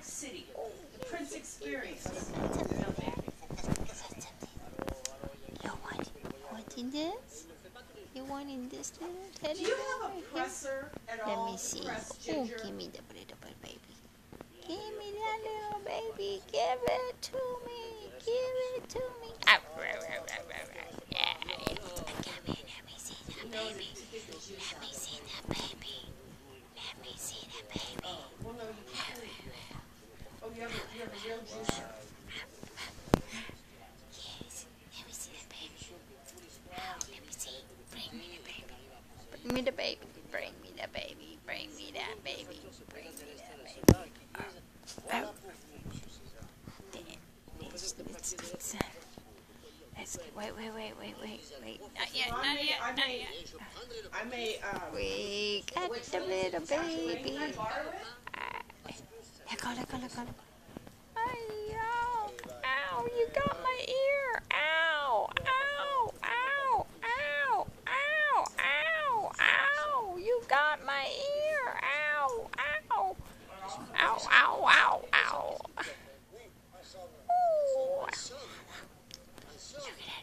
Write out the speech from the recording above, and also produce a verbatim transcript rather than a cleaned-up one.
City, the Prince Experience. You want, wanting this? You wanting this little teddy Do you bear have a right presser at here? all? Let me see. Press, Oh, Ginger? give me the little baby. Give me that little baby. Give it to me. Give it to me. Ah, yeah. Come here. Let me see that baby. Let me see that baby. Let me see that baby. Oh, well, no, you can't. Oh, you have a, you have a real juicer. Yes. Let me see that baby. Oh, let me see. Bring me the baby. Bring me the baby. Bring me the baby. Bring me that baby. Bring me that baby. Oh. Oh. Let's, let's, let's, uh, let's, wait, wait, wait, wait, wait, wait. Not yet, Well, I not may, yet, I not may, yet. I may, um, We got which the one is little it? Saturday? baby. Can I borrow it? Ah, let go, let go, let go. Ow, ow, you got my ear. Ow, ow, ow, ow, ow, ow, ow. You got my ear. Ow, ow. Ow, ow, ow, ow. Ooh. Look at